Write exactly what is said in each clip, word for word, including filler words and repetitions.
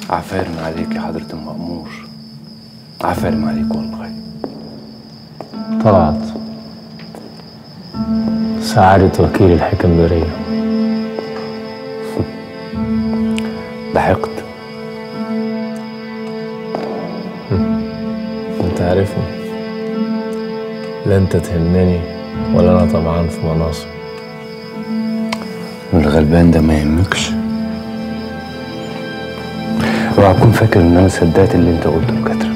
عفارم عليك يا حضرة المأمور، عفارم عليك والله. طلعت سعادة وكيل الحكمدارية. ضحكت. انت عارفني، لا انت تهمني ولا انا طمعان في مناصب. الغلبان ده ما يهمكش. اوعى تكون فاكر ان انا صدقت اللي انت قلته لكاترة.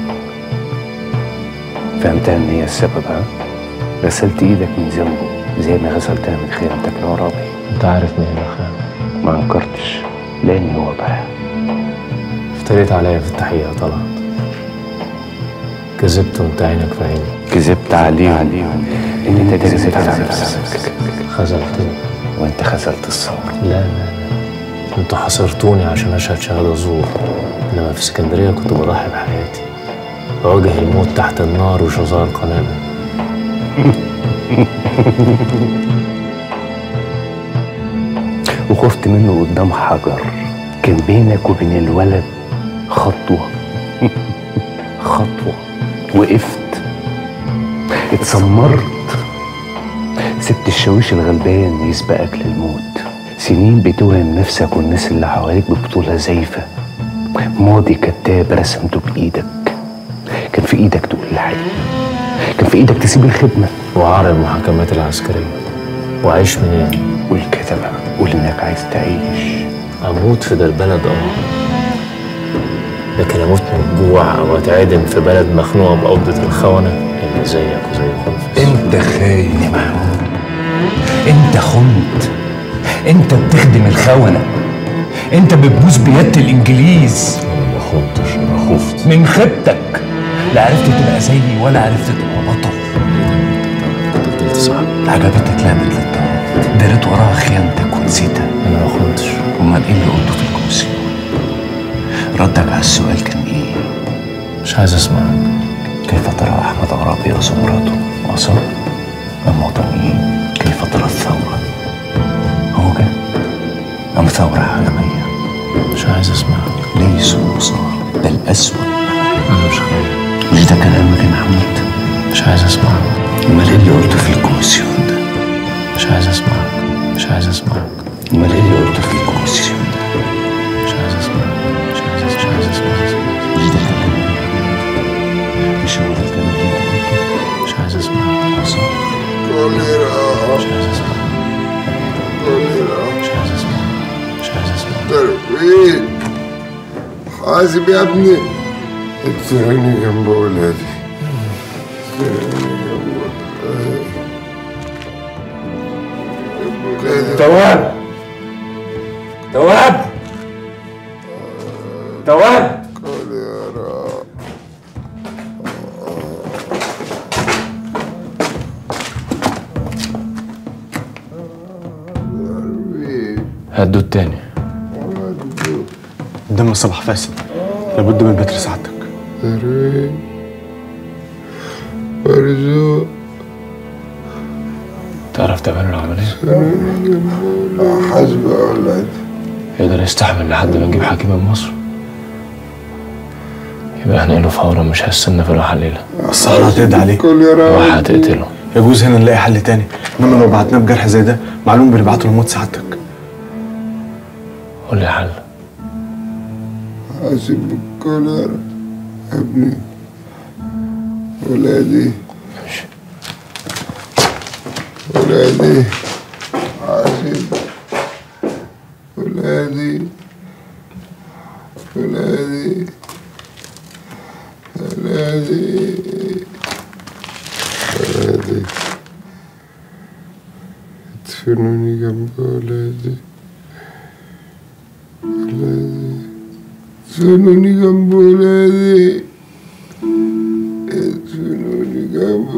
فهمتها ان هي السبب، ها؟ غسلت ايدك من ذنبه زي ما غسلتها من خيانتك لعرابي. انت عارف مين اللي خان؟ ما انكرتش لاني واضح. افتريت عليا في التحقيق طلعت، كذبت وانت عينك في عيني. كذبت عليهم ان انت كذبت على نفسك. خذلتني وانت خذلت الثورة. لا لا لا، انتوا حصرتوني عشان اشهد شهادة زور، انما في اسكندرية كنت بضحي بحياتي، بواجه الموت تحت النار وشظايا القنابل. وخفت منه قدام حجر كان بينك وبين الولد خطوة. خطوة وقفت، اتسمرت، سبت الشاويش الغلبان يسبقك للموت. سنين بتوهم نفسك والناس اللي حواليك ببطولة زايفة، ماضي كتاب رسمته بإيدك. كان في إيدك تقول الحقيقة، كان في إيدك تسيب الخدمة وعار المحاكمات العسكرية، وعيش منين؟ قول كده بقى، قول إنك عايز تعيش. أموت في ده البلد اه، لكن أموت من الجوع أو أتعدم في بلد مخنوقة بقبضة الخونة اللي زيك وزي خنفس. أنت خاين يا محمود، أنت خنت، أنت بتخدم الخونة، أنت بتبوس بيد الإنجليز. أنا ما خنتش، أنا خفت من خيبتك لا عرفت تبقى زيي ولا عرفت تبقى بطل. أنت فضلت صاحبي. عجبتك لعبة للطرف، دارت وراها خيانتك ونسيتها. أنا ما خنتش. أمال إيه اللي قلته في الكومسيون؟ ردك على السؤال كان إيه؟ مش عايز أسمعك. كيف ترى أحمد عرابي وزمراته؟ وصل أم وطنيين؟ كيف ترى الثورة؟ هوجة أم ثورة عالمية؟ مش عايز أسمعك. ليسوا وصار، ده الأسود. أنا مش خايف. مش ده كلامك يا محمود؟ مش عايز أسمعك. أمال إيه اللي قلته في الكومسيون ده؟ مش عايز أسمعك. مش عايز أسمعك. أمال إيه اللي قلته في الكومسيون ده؟ مش عايز أسمعك. مش عايز أسمعك. مش عايز أسمعك. مش ده الكلام؟ مش هو ده الكلام اللي أنت قلته؟ مش عايز أسمعك. وصل. مش عايز أسمعك. مش عايز أسمعك. مش عايز أسمعك. تربيت حاسب يا ابني، اتسرقني جنب ولادي. تواب تواب تواب قال يا رب. هدوا التاني. الدم الصبح فاسد، لابد من بتر سعادتك. ترويج مرزوق تعرف تعمل العملية؟ حسب أولاد. يقدر يستحمل لحد ما نجيب حكيم من مصر؟ يبقى هنقله فورا، مش هستنى في الواحة الليلة. الصحراء هتقضي عليه. كل يا الواحة رب. هتقتله. يجوز هنا نلاقي حل تاني، انما لو بعتناه بجرح زي ده معلوم بنبعته لموت سعادتك. قول لي حل. حاسب بالكل يا رب. ابني ولادي ولادي حاسب ولادي ولادي ولادي ولادي ادفنوني جنب ولادي ولادي ادفنوني جنب ولادي ادفنوني جنب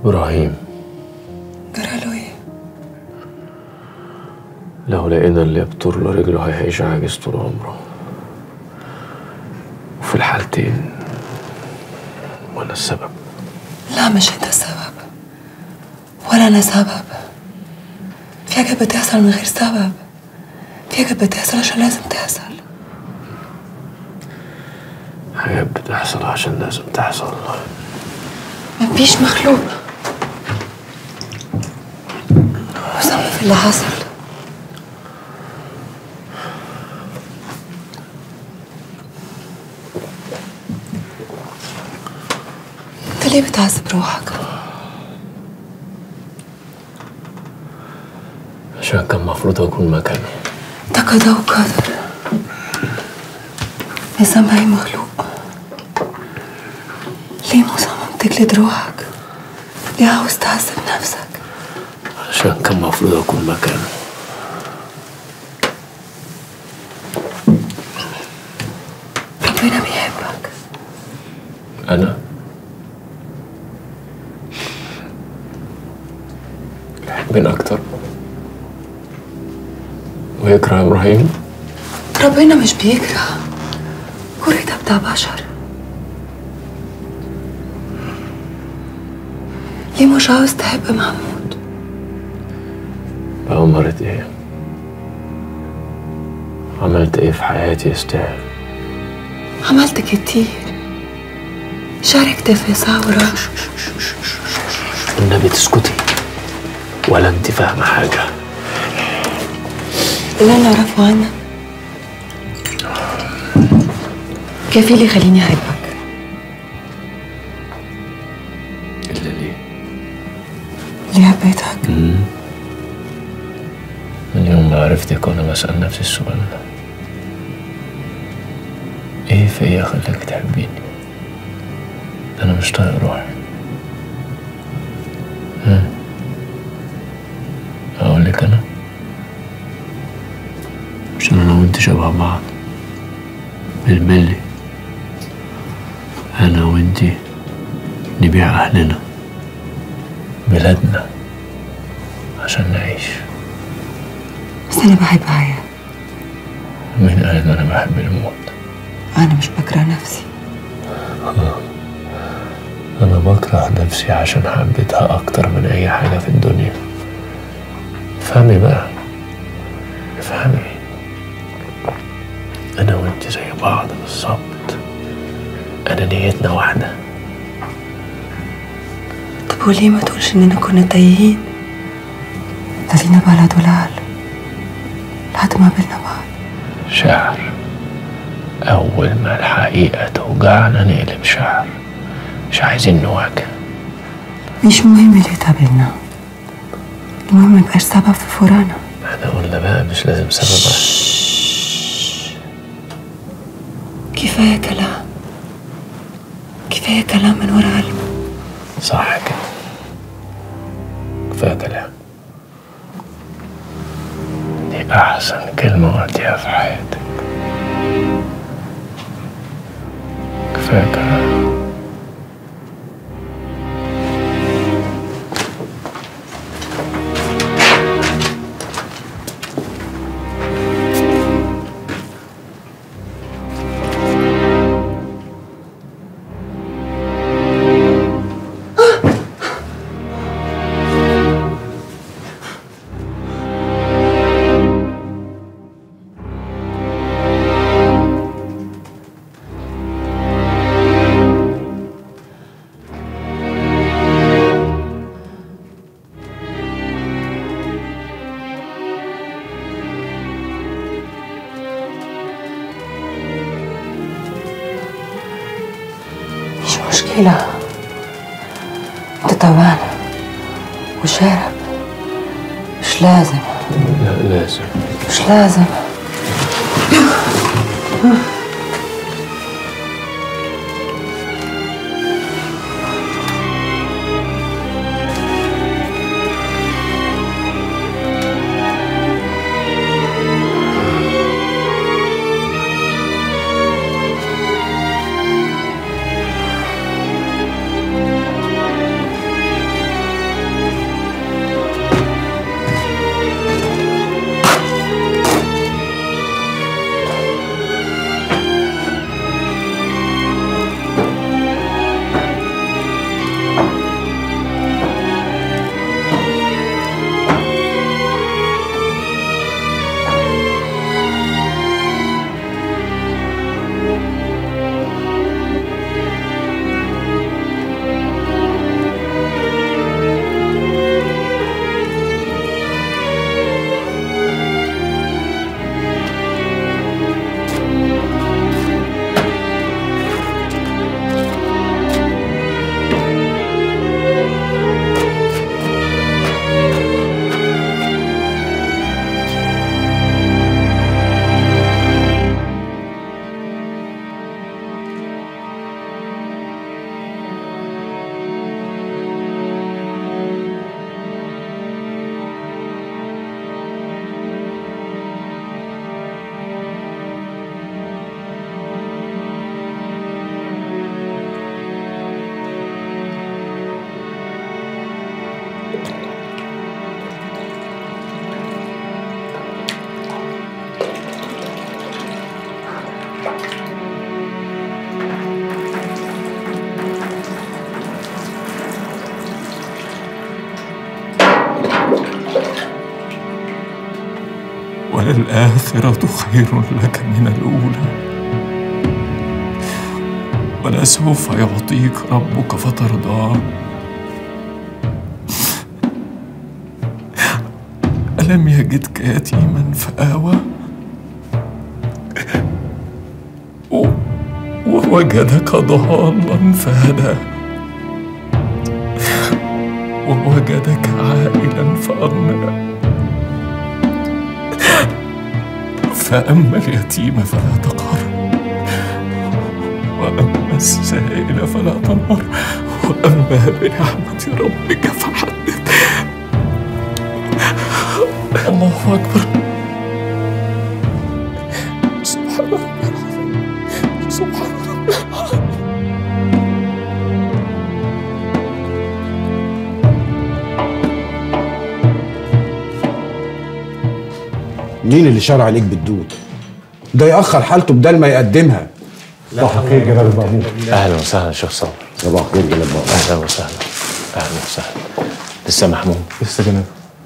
إبراهيم جراله ايه؟ لو لقينا اللي يبطر له رجله هيعيش عاجز طول عمره، وفي الحالتين وأنا السبب. لا مش انت السبب ولا انا سبب. في حاجات بتحصل من غير سبب، في حاجات بتحصل عشان لازم تحصل. حاجات بتحصل عشان لازم تحصل. مفيش مخلوق وسبب في اللي حصل. انت ليه بتعذب روحك؟ عشان كان المفروض أكون مكانه. ده قضاء وقدر، مش ذنب أي مخلوق. ليه مصمم تجلد روحك؟ ليه عاوز تعذب نفسك؟ عشان كان المفروض أكون مكانه. ربنا بيحبك. أنا بيحبني أكتر ويكره إبراهيم. ربنا مش بيكره، كره ده بتاع بشر. ليه مش عاوز تحب محمود؟ بأمرة إيه؟ عملت إيه في حياتي يستاهل؟ عملت كتير، شاركت في ثورة. والنبي تسكتي ولا أنت فاهمة حاجة. اللي أنا أعرفه عنك كافي اللي يخليني أحبك. إلا ليه؟ ليه حبيتك؟ من يوم ما عرفتك وأنا بسأل نفسي السؤال ده، إيه فيا خلاك تحبيني؟ ده أنا مش طايق روحي. أقول لك أنا عشان أنا وأنت شبه بعض بالملي. أنا وأنت نبيع أهلنا بلادنا عشان نعيش. بس أنا بحب حياة. مين قال إن أنا بحب الموت؟ أنا مش بكره نفسي. أنا بكره نفسي عشان حبيتها أكتر من أي حاجة في الدنيا. افهمي بقى، افهمي. أنا وأنت زي بعض بالظبط، أنا نيتنا واحدة. طب وليه ما تقولش إننا كنا تايهين؟ ده لينا بلد والعقل لحد ما قابلنا بعض. شعر، أول ما الحقيقة توجعنا نقلب شعر. مش عايزين نواجه. مش مهم ليه اتقابلنا، المهم ميبقاش سبب في فراقنا. احنا قلنا بقى مش لازم سبب. كفاية كلام، كفاية كلام من ورا قلبه. صح كده، كفاية كلام. دي أحسن كلمة قلتيها في حياتك. كفاية كلام. مش مشكلة، انت تعبان وشارب. مش لازم. لا لازم. مش لازم. والآخرة خير لك من الأولى، ولسوف يعطيك ربك فترضى. ألم يجدك يتيما فآوى ووجدك ضالا فهدى ووجدك عائلا فأغنى. فأما اليتيم فلا تقهر، وأما السائل فلا تنهر، وأما بنعمة ربك فحدث. الله أكبر. سبحان ربي العظيم، سبحان ربي العظيم. مين اللي شرع عليك بالدود؟ ده يأخر حالته بدل ما يقدمها. صباح الخير جلال البابور. اهلا وسهلا شيخ صابر. صباح الخير جلال البابور. اهلا وسهلا. اهلا وسهلا. لسه محمود؟ لسه جناب.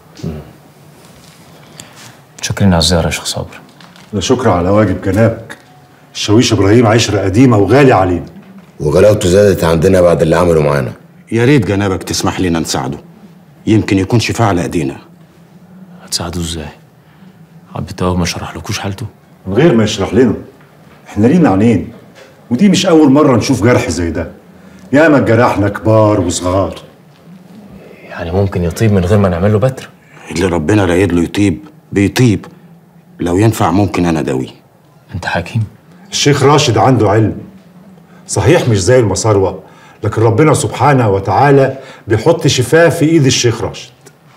متشكرين على الزياره يا شيخ صابر. لا شكر على واجب جنابك. الشاويش ابراهيم عشره قديمه وغالي علينا، وغلاوته زادت عندنا بعد اللي عمله معانا. يا ريت جنابك تسمح لنا نساعده، يمكن يكون شفاء على ايدينا. هتساعدوه ازاي؟ عبد التواب ما شرحلكوش حالته؟ من غير ما يشرح لنا. احنا لينا عينين، ودي مش اول مره نشوف جرح زي ده. ياما جرحنا كبار وصغار. يعني ممكن يطيب من غير ما نعمل له بتر؟ اللي ربنا رايد له يطيب بيطيب، لو ينفع ممكن انا اداويه. انت حكيم؟ الشيخ راشد عنده علم، صحيح مش زي المصاروة، لكن ربنا سبحانه وتعالى بيحط شفاه في ايد الشيخ راشد.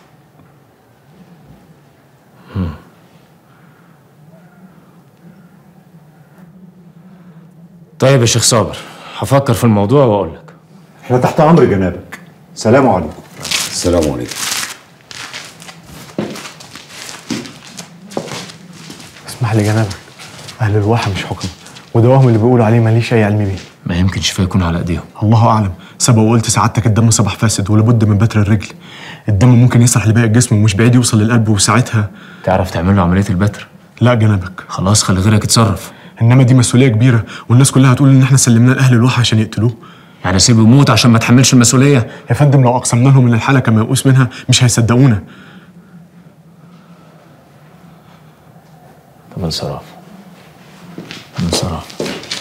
مم. طيب يا شيخ صابر، هفكر في الموضوع واقول لك. احنا تحت امر جنابك. سلام عليكم. السلام عليكم. اسمح لي جنابك، اهل الواحة مش حكم، ودواهم اللي بيقولوا عليه ماليش اي علم بيه. ما يمكن شفاء يكون على ايديهم. الله اعلم. سبق وقلت سعادتك الدم صبح فاسد ولابد من بتر الرجل. الدم ممكن يسرح لباقي الجسم ومش بعيد يوصل للقلب، وساعتها تعرف تعمل له عمليه البتر؟ لا جنابك. خلاص خلي غيرك يتصرف. انما دي مسؤوليه كبيره، والناس كلها هتقول ان احنا سلمناه لاهل الواحة عشان يقتلوه. يعني اسيبه يموت عشان ما تحملش المسؤوليه؟ يا فندم لو اقسمنا لهم ان الحاله كما يقوس منها مش هيصدقونا. طب انصراف انصراف.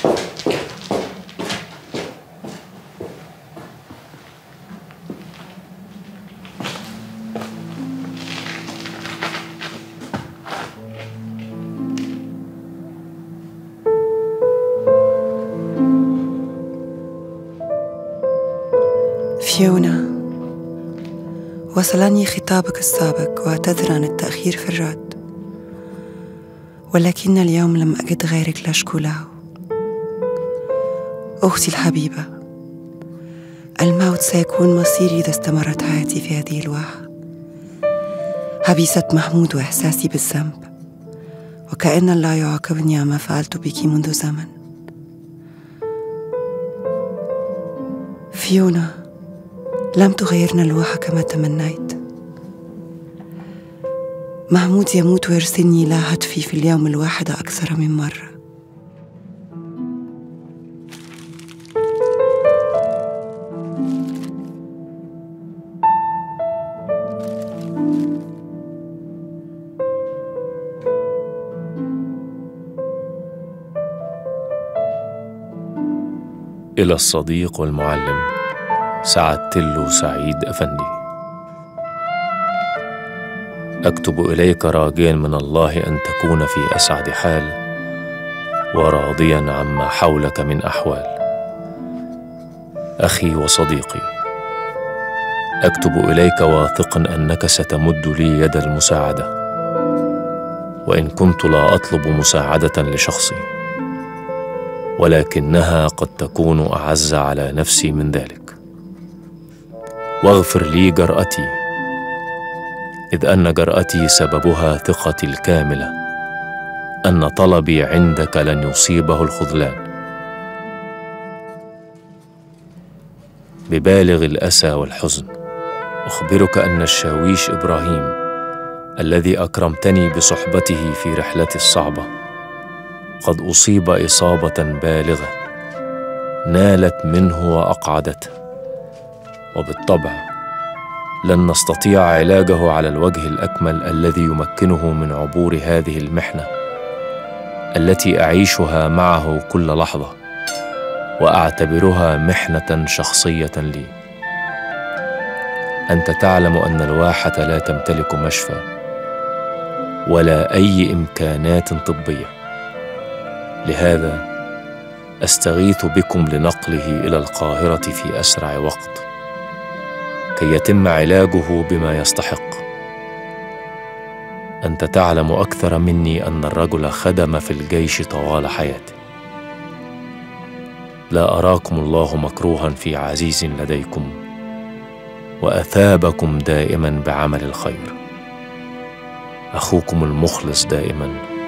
فيونا، وصلني خطابك السابق واعتذر عن التأخير في الرد، ولكن اليوم لم أجد غيرك لا أشكو له. أختي الحبيبة، الموت سيكون مصيري إذا استمرت حياتي في هذه الواحة، حبيسة محمود وإحساسي بالذنب، وكأن الله يعاقبني عما فعلت بك منذ زمن. فيونا، لم تغيرنا الواحة كما تمنيت. محمود يموت ويرسلني إلى هتفي في اليوم الواحد أكثر من مرة. إلى الصديق والمعلم سعد تلو سعيد أفندي. أكتب إليك راجيا من الله أن تكون في أسعد حال، وراضيا عما حولك من أحوال. أخي وصديقي، أكتب إليك واثقا أنك ستمد لي يد المساعدة، وإن كنت لا أطلب مساعدة لشخصي، ولكنها قد تكون أعز على نفسي من ذلك. واغفر لي جرأتي، إذ أن جرأتي سببها ثقتي الكاملة أن طلبي عندك لن يصيبه الخذلان. ببالغ الأسى والحزن أخبرك أن الشاويش إبراهيم الذي أكرمتني بصحبته في رحلتي الصعبة قد أصيب إصابة بالغة نالت منه وأقعدته، وبالطبع لن نستطيع علاجه على الوجه الأكمل الذي يمكنه من عبور هذه المحنة التي أعيشها معه كل لحظة وأعتبرها محنة شخصية لي. أنت تعلم أن الواحة لا تمتلك مشفى ولا أي إمكانات طبية، لهذا أستغيث بكم لنقله إلى القاهرة في أسرع وقت كي يتم علاجه بما يستحق. أنت تعلم أكثر مني أن الرجل خدم في الجيش طوال حياته. لا أراكم الله مكروها في عزيز لديكم، وأثابكم دائما بعمل الخير. أخوكم المخلص دائما،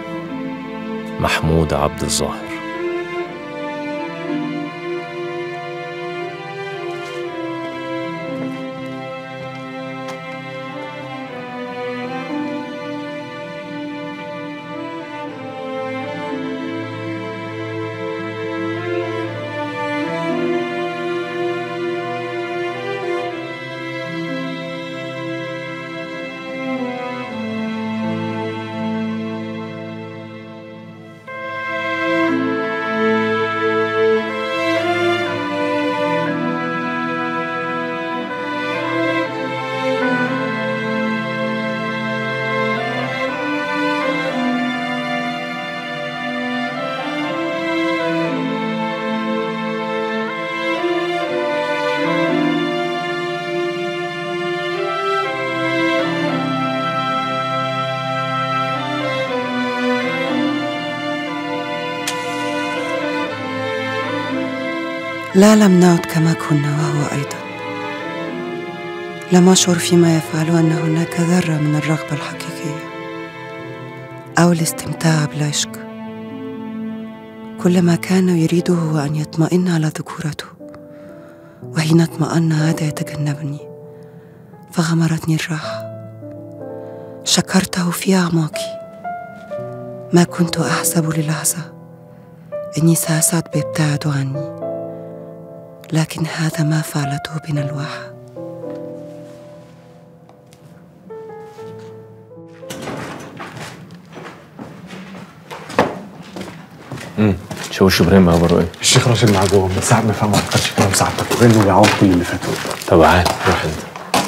محمود عبد الظاهر. لا، لم نعد كما كنا، وهو أيضا لم أشعر فيما يفعل أن هناك ذرة من الرغبة الحقيقية أو الاستمتاع بالعشق. كل ما كان يريده هو أن يطمئن على ذكورته، وحين اطمأن عاد يتجنبني، فغمرتني الراحة. شكرته في أعماقي، ما كنت أحسب للحظة إني سأسعد بابتعاده عني، لكن هذا ما فعلته بنا الواحة. امم شوش ابراهيم اخباره ايه؟ الشيخ راشد معاه جوه، من ساعة ما فهم ما فكرش كلام سعادتك، وغير انه بيعوض كل اللي فات. طب عادي، روح انت.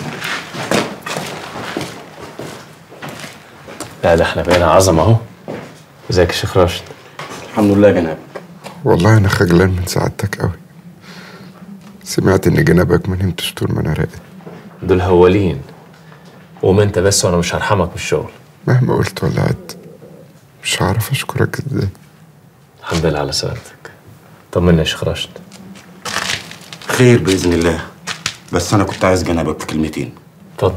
لا ده احنا بقينا عظمه اهو. ازيك يا شيخ راشد؟ الحمد لله جنابك. والله انا خجلان من سعادتك قوي. سمعت ان جنابك ما نمتش طول ما انا راقد. دول هوالين. قوم انت بس وانا مش هرحمك من الشغل. مهما قلت ولا عدت مش هعرف اشكرك ازاي. الحمد لله على سلامتك. طمنا يا شيخ راشد. خير باذن الله، بس انا كنت عايز جنابك في كلمتين. اتفضل.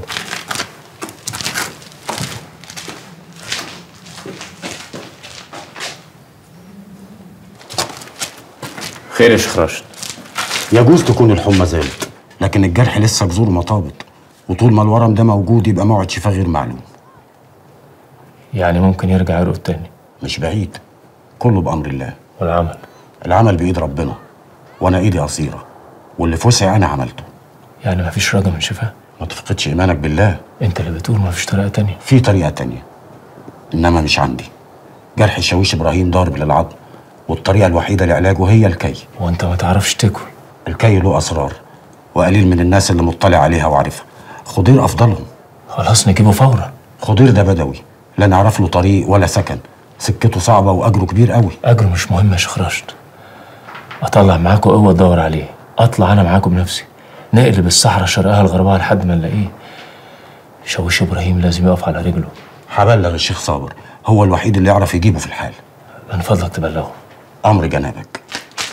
خير يا شيخ راشد. يجوز تكون الحمى زالت، لكن الجرح لسه بذور مطابط، وطول ما الورم ده موجود يبقى موعد شفاه غير معلوم. يعني ممكن يرجع يرقد تاني؟ مش بعيد، كله بأمر الله. والعمل؟ العمل بإيد ربنا، وأنا إيدي قصيرة، واللي في وسعي أنا عملته. يعني مفيش رجا من شفاه؟ ما تفقدش إيمانك بالله. أنت اللي بتقول مفيش طريقة تانية. في طريقة تانية، إنما مش عندي. جرح الشاويش إبراهيم ضارب للعظم، والطريقة الوحيدة لعلاجه هي الكي. وأنت ما تعرفش تاكل؟ الكي له أسرار، وقليل من الناس اللي مطلع عليها وعارفها. خضير أفضلهم. خلاص نجيبه فورا. خضير ده بدوي، لا نعرف له طريق ولا سكن، سكته صعبة وأجره كبير قوي. أجره مش مهم يا شيخ راشد. أطلع معاكم قوة تدور عليه، أطلع أنا معاكم بنفسي، نقلب الصحراء شرقها لغربها لحد ما نلاقيه. شاويش إبراهيم لازم يقف على رجله. هبلغ الشيخ صابر، هو الوحيد اللي يعرف يجيبه في الحال. من فضلك تبلغه. أمر جنابك.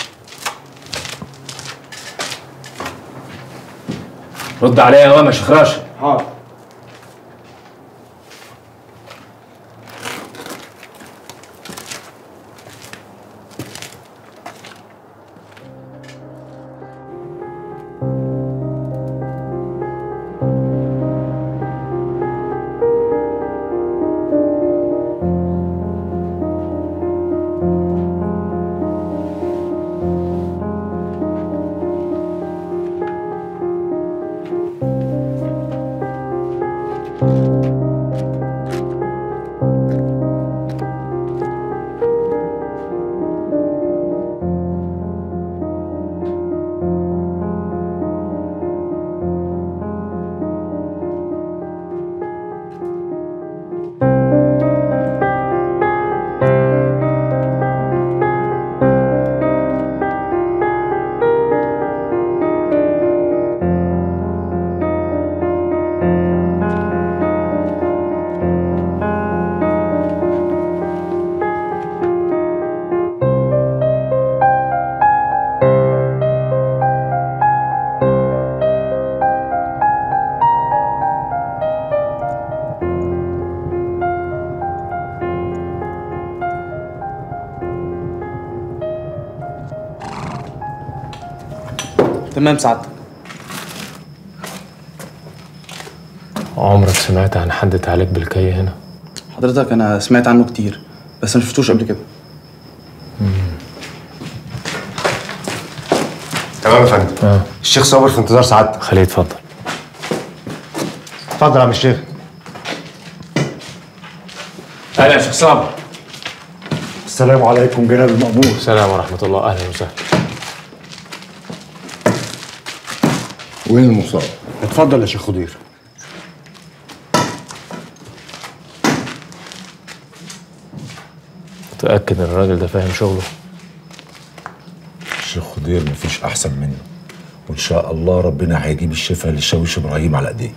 رد عليا يا ماما يا شيخ راشد. حاضر. تمام سعادتك. عمرك سمعت عن حد اتعالج بالكي هنا؟ حضرتك انا سمعت عنه كتير بس ما شفتوش قبل كده. تمام يا فندم. اه الشيخ صابر في انتظار سعادتك. خليه يتفضل. اتفضل يا عم الشيخ. اهلا يا شيخ صابر. السلام عليكم جناب المأمور. السلام ورحمة الله، أهلا وسهلا. وين المصاب؟ اتفضل يا شيخ خضير. متأكد إن الراجل ده فاهم شغله؟ الشيخ خضير مفيش أحسن منه، وإن شاء الله ربنا هيجيب الشفاء للشاويش إبراهيم على إيديه.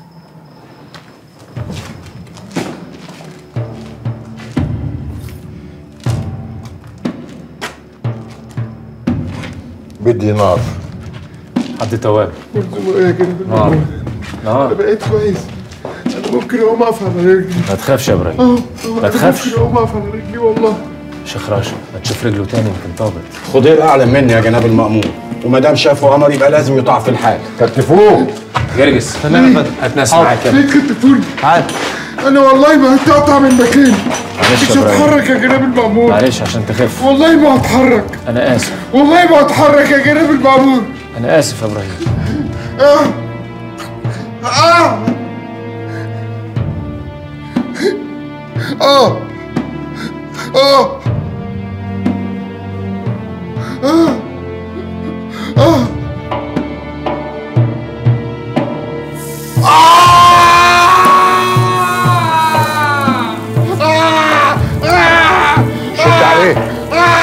بدي نار. حد تواب. يا جناب نار نار. انا بقيت كويس. انا ممكن اقوم اقف على رجلي. ما تخافش يا ابراهيم. اه ما تخافش. ممكن اقوم اقف على رجلي والله. شيخ راشد ما تشوف رجله تاني يمكن طابت. خضير اعلم مني يا جناب المأمور، وما دام شافه قمر يبقى لازم يطاع في الحال. كتفوه. جرجس تمام يا فندم. هات ناس معاك يلا. ليه كتفوني؟ تعال. انا والله ما هتقطع من مكاني. معلش مش يا ابراهيم. هتحرك يا جناب المأمور. معلش عشان تخف. والله ما هتحرك. أنا آسف. والله ما هتحرك يا جناب المأمور. أنا آسف يا إبراهيم. اه اه اه اه اه اه شد عليه.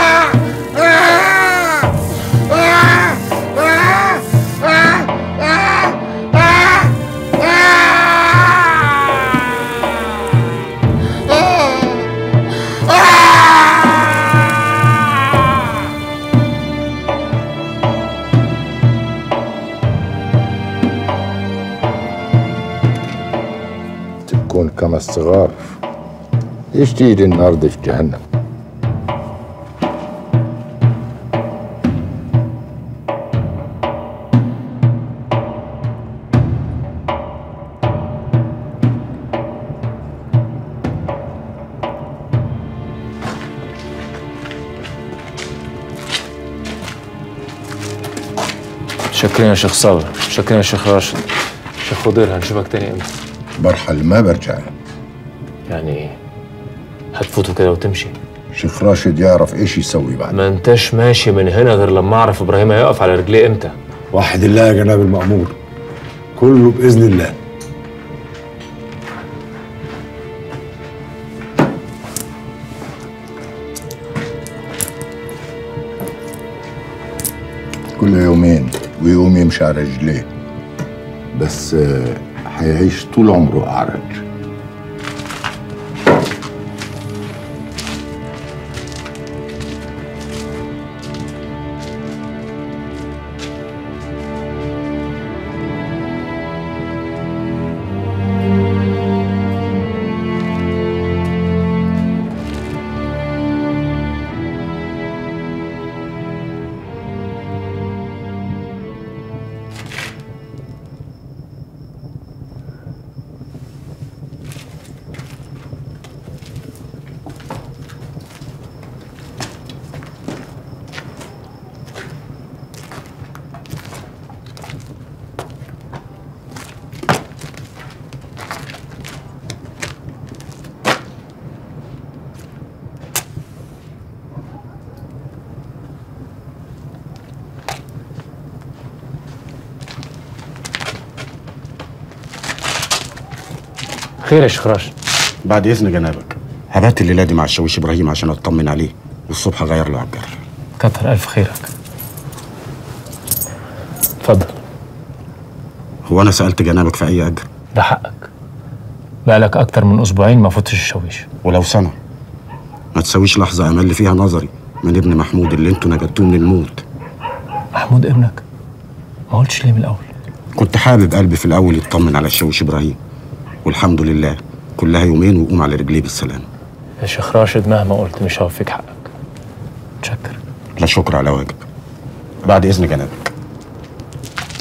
تكون كما الصغار. ايش تيجي النار دي في جهنم؟ شكرا يا شيخ صابر، شكرا يا شيخ راشد. شيخ خضير هنشوفك تاني امتى؟ برحل ما برجع. يعني هتفوتوا كده وتمشي؟ شيخ راشد يعرف ايش يسوي بعد. ما انتش ماشي من هنا غير لما اعرف ابراهيم هيقف على رجليه امتى. وحد الله يا جناب المأمور، كله بإذن الله. كل يومين ويقوم يمشي على رجليه، بس آه، حيعيش طول عمره أعرج. خير يا شيخ راشد. بعد اذن جنابك هبات الليله دي مع الشاويش ابراهيم عشان اطمن عليه، والصبح اغير له على الجرح. كتر الف خيرك. اتفضل. هو انا سالت جنابك في اي اجر؟ ده حقك. بقالك اكتر من اسبوعين ما فوتش الشاويش. ولو سنه ما تسويش لحظه امل فيها نظري من ابن محمود اللي انتوا نجدتوه من الموت. محمود ابنك؟ ما قلتش ليه من الاول؟ كنت حابب قلبي في الاول يطمن على الشاويش ابراهيم، والحمد لله كلها يومين ويقوم على رجليه بالسلامه. يا شيخ راشد مهما قلت مش هوفيك حقك. متشكر. لا شكر على واجب. بعد اذن جنابك.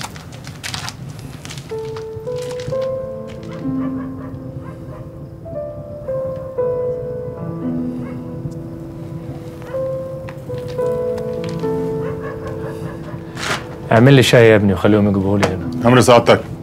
اعمل لي شاي يا ابني وخليهم يجيبوه لي هنا. امر سعادتك.